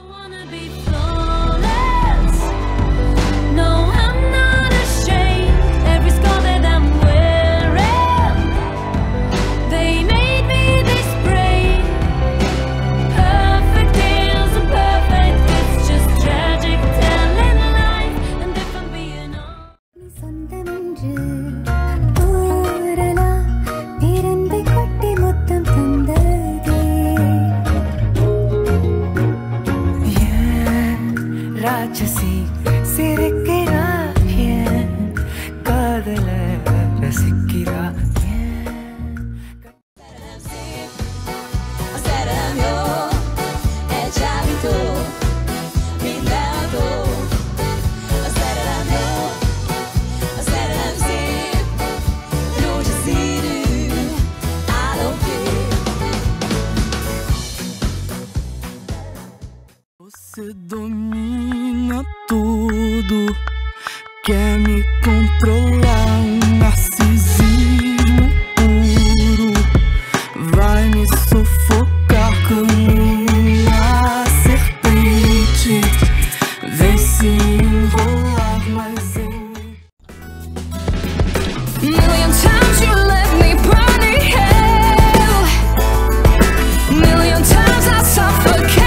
Você domina tudo, quer me controlar, um narcisismo puro, vai me sufocar como uma serpente, vem se enrolar, mas eu... Million times you let me burn in hell, million times I suffocate.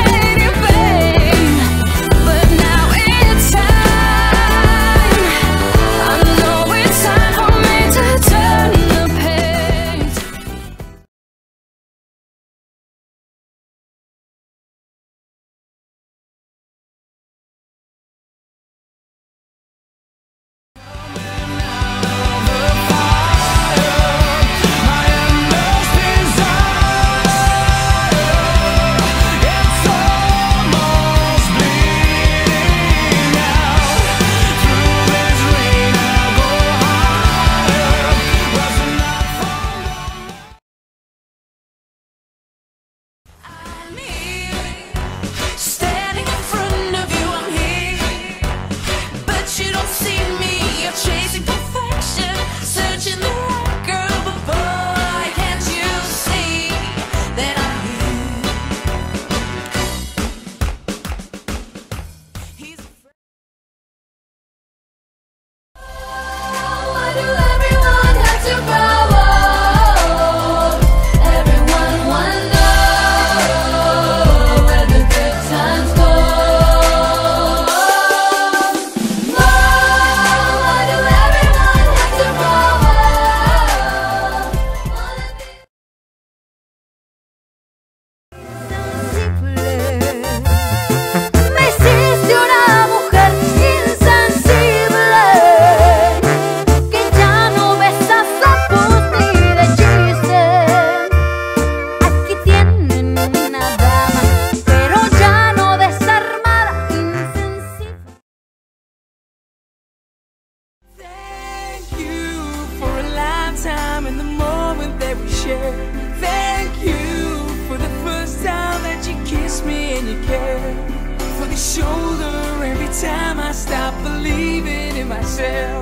Time in the moment that we share. Thank you for the first time that you kissed me and you care. For the shoulder every time I stop believing in myself.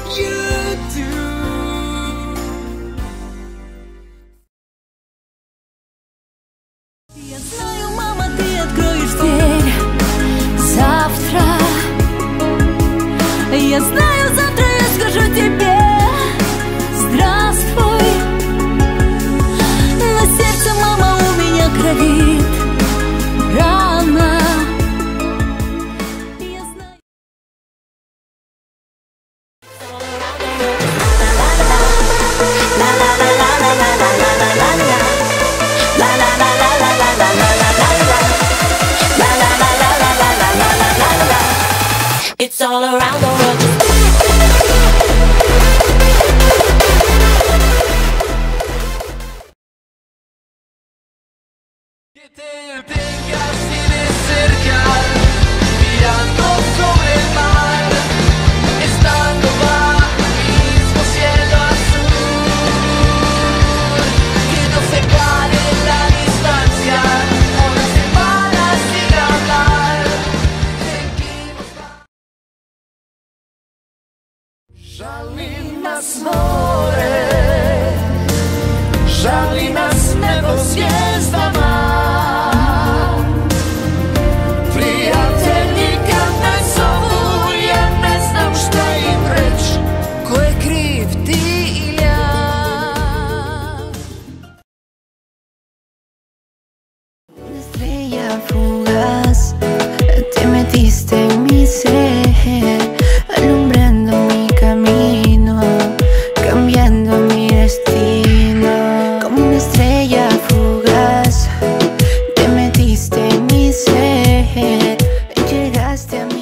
You do. Я знаю, мама, ты откроешь дверь завтра. Я знаю, завтра я скажу тебе здравствуй, на сердце, мама, у меня кровит рана. Я знаю. It's all around the world. Que te tengas sin cerca, mirando sobre el mar, estando bajo el mismo cielo azul. Que no se pare la distancia, o nos separa sin hablar. Żali nas more, żali nas nebo zwiezda ma. metiste en mi ser, alumbrando mi camino, cambiando mi destino. Como una estrella fugaz, te metiste en mi ser, llegaste a mí.